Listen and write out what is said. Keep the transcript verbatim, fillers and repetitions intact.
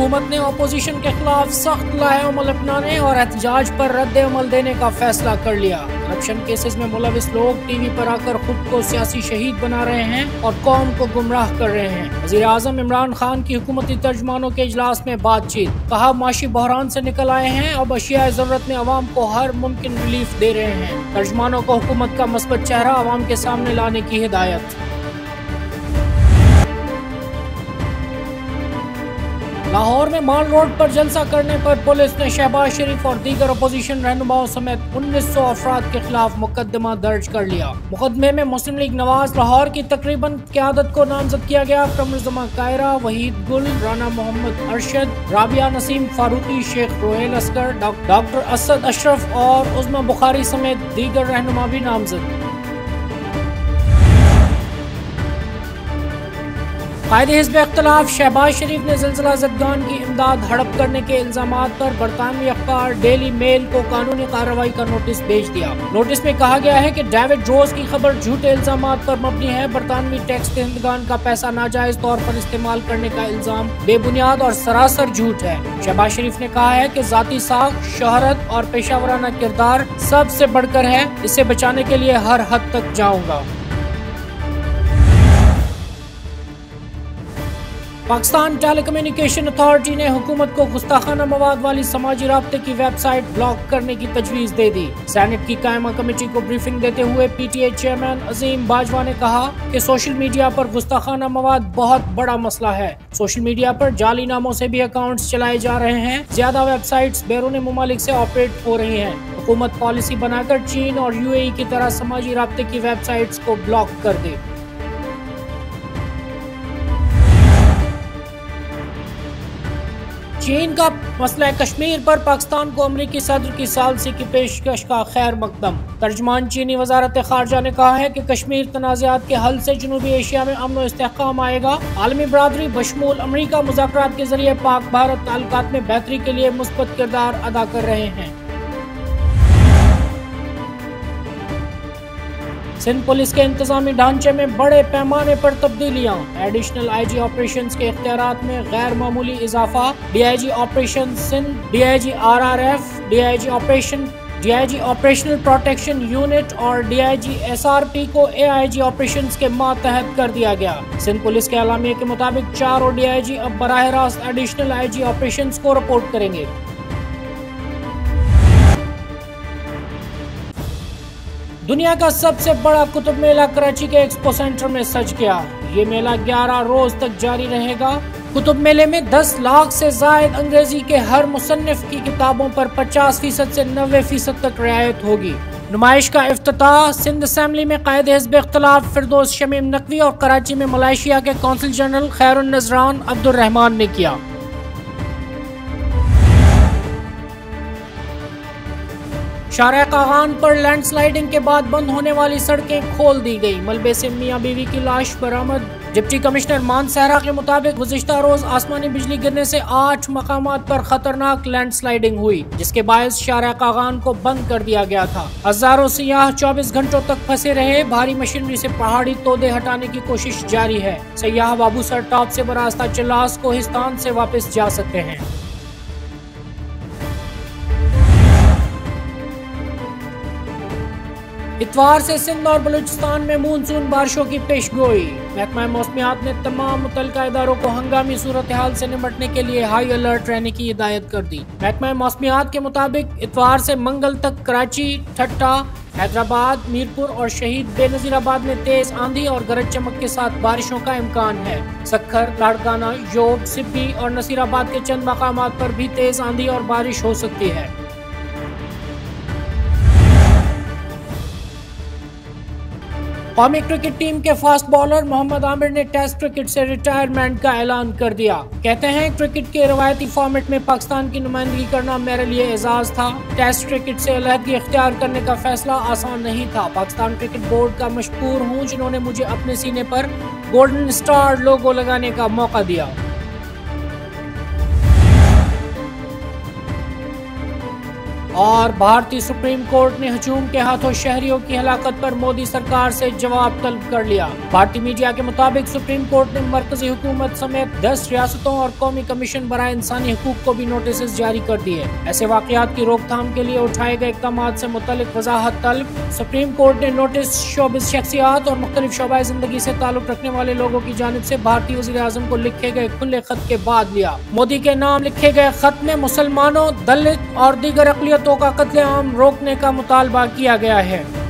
हुकूमत ने अपोजिशन के खिलाफ सख्त लाहे-अमल अपनाने और एहतजाज पर रद्द-ए-अमल देने का फैसला कर लिया। करप्शन केसेस में मुलविस लोग टीवी पर आकर खुद को सियासी शहीद बना रहे हैं और कौम को गुमराह कर रहे हैं। वज़ीर आज़म इमरान खान की हुकूमती तर्जमानों के इजलास में बातचीत, कहा माशी बहरान से निकल आए हैं, अब अशिया ज़रूरत में अवाम को हर मुमकिन रिलीफ दे रहे हैं। तर्जमानों को हुकूमत का मस्बत चेहरा अवाम के सामने लाने की हिदायत। लाहौर में माल रोड पर जलसा करने पर पुलिस ने शहबाज शरीफ और दीगर अपोजिशन रहनुमाओं समेत उन्नीस सौ अफराद के खिलाफ मुकदमा दर्ज कर लिया। मुकदमे में मुस्लिम लीग नवाज लाहौर की तकरीबन क़यादत को नामजद किया गया। कमरुज़्ज़मा कायरा, वहीद गुल, राना मोहम्मद अरशद, राबिया नसीम फारूकी, शेख रोहेल असगर, डॉक्टर असद अशरफ और उज़्मा बुखारी समेत दीगर रहनुमा भी नामजद। कायदे हिज़्ब इख्तिलाफ शहबाज शरीफ ने ज़िलज़िला ज़दगान की इमदाद हड़प करने के इल्ज़ामात पर बरतानवी अखबार डेली मेल को कानूनी कार्रवाई का नोटिस भेज दिया। नोटिस में कहा गया है कि डेविड रोज की खबर झूठे इल्ज़ामात पर मबनी है। बरतानवी टैक्स दहिंदगान का पैसा नाजायज तौर पर इस्तेमाल करने का इल्ज़ाम बेबुनियाद और सरासर झूठ है। शहबाज शरीफ ने कहा है कि ज़ाती साख, शोहरत और पेशावराना किरदार सबसे बढ़कर है। इसे बचाने के लिए हर हद तक जाऊंगा। पाकिस्तान टेलीकम्युनिकेशन अथॉरिटी ने हुकूमत को गुस्ताखाना मवाद वाली समाजी राब्ते की वेबसाइट ब्लॉक करने की तजवीज़ दे दी। सेनेट की कायमा कमेटी को ब्रीफिंग देते हुए पीटीए चेयरमैन अजीम बाजवा ने कहा कि सोशल मीडिया पर गुस्ताखाना मवाद बहुत बड़ा मसला है। सोशल मीडिया पर जाली नामों से भी अकाउंट्स चलाए जा रहे हैं। ज्यादा वेबसाइट्स बैरून मुमालिक से ऑपरेट हो रही हैं। हुकूमत पॉलिसी बनाकर चीन और यूएई की तरह समाजी राब्ते की वेबसाइट्स को ब्लॉक कर दे। चीन का मसला कश्मीर पर पाकिस्तान को अमरीकी सदर की सालसी की पेशकश का खैर मकदम। तर्जमान चीनी वजारत खारजा ने कहा है कि कश्मीर तनाज़ात के हल से जनूबी एशिया में अमन और इस्तेहकाम आएगा। आलमी बरादरी बशमूल अमरीका मुज़ाकरात के जरिए पाक भारत ताल्लुकात में बेहतरी के लिए मुस्बत किरदार अदा कर रहे हैं। सिंध पुलिस के इंतजामी ढांचे में बड़े पैमाने पर तब्दीलियां। एडिशनल आईजी ऑपरेशंस के इख्तियारात में गैर मामूली इजाफा। DIG operation Sindh, DIG RRF, DIG operation DIG operational protection unit और डीआईजी एसआरपी को एआईजी ऑपरेशंस के मातहत कर दिया गया। सिंध पुलिस के एलामिये के मुताबिक चार और डीआईजी अब बराह रास्त एडिशनल आईजी ऑपरेशंस को रिपोर्ट करेंगे। दुनिया का सबसे बड़ा कुतुब मेला कराची के एक्सपो सेंटर में सज गया। ये मेला ग्यारह रोज तक जारी रहेगा। कुतुब मेले में दस लाख से जायद अंग्रेजी के हर मुसन्निफ की किताबों पर पचास फीसद से नब्बे फीसद तक रियायत होगी। नुमाइश का इफ्तिताह सिंध असेंबली में कायदे हिज़्ब इख्तिलाफ फिरदौस शमीम नकवी और कराची में मलेशिया के consul general Khairun Nazran Abdul Rahman ने किया। शाहराह कागान पर लैंडस्लाइडिंग के बाद बंद होने वाली सड़कें खोल दी गई। मलबे से मियां बीवी की लाश बरामद। डिप्टी कमिश्नर मानसहरा के मुताबिक गुज़िश्ता रोज आसमानी बिजली गिरने से आठ मकामात पर खतरनाक लैंडस्लाइडिंग हुई, जिसके बायस शाहराह कागान को बंद कर दिया गया था। हजारों सियाह चौबीस घंटों तक फंसे रहे। भारी मशीनरी से पहाड़ी तोदे हटाने की कोशिश जारी है। सियाह बाबूसर टॉप से बरास्ता चिल्लास कोहिस्तान से वापस जा सकते हैं। इतवार से सिंध और बलूचिस्तान में मानसून बारिशों की पेशगोई। महकमा मौसमियात ने तमाम मुतल्लिका इदारों को हंगामी सूरत हाल से निपटने के लिए हाई अलर्ट रहने की हिदायत कर दी। महकमा मौसमियात के मुताबिक इतवार से मंगल तक कराची, ठट्टा, हैदराबाद, मीरपुर और शहीद बेनजीराबाद में तेज आंधी और गरज चमक के साथ बारिशों का इम्कान है। सखर, लाड़काना, योब, सिब्बी और नसीराबाद के चंद मकामात पर भी तेज आंधी और बारिश हो सकती है। कौमी क्रिकेट टीम के फास्ट बॉलर मोहम्मद आमिर ने टेस्ट क्रिकेट से रिटायरमेंट का ऐलान कर दिया। कहते हैं क्रिकेट के रवायती फॉर्मेट में पाकिस्तान की नुमाइंदगी करना मेरे लिए एजाज था। टेस्ट क्रिकेट से अलहदगी इख्तियार करने का फैसला आसान नहीं था। पाकिस्तान क्रिकेट बोर्ड का मशकूर हूँ जिन्होंने मुझे अपने सीने पर गोल्डन स्टार लोगो लगाने का मौका दिया। और भारतीय सुप्रीम कोर्ट ने हजूम के हाथों शहरियों की हलाकत पर मोदी सरकार से जवाब तलब कर लिया। भारतीय मीडिया के मुताबिक सुप्रीम कोर्ट ने मरकजी हुकूमत समेत दस रियासतों और कौमी कमीशन बराए इंसानी हकूक को भी नोटिस जारी कर दिए। ऐसे वाकयात की रोकथाम के लिए उठाए गए इक़दाम से मुतल्लिक वजाहत तलब। सुप्रीम कोर्ट ने नोटिस शोबिस शख्सियात और मुख्तलिफ शोबाए जिंदगी से ताल्लुक रखने वाले लोगों की जानिब से भारतीय वज़ीर आज़म को लिखे गए खुले खत के बाद लिया। मोदी के नाम लिखे गए खत में मुसलमानों, दलित और दीगर अक़लियतों का कत्लेआम रोकने का मुतालबा किया गया है।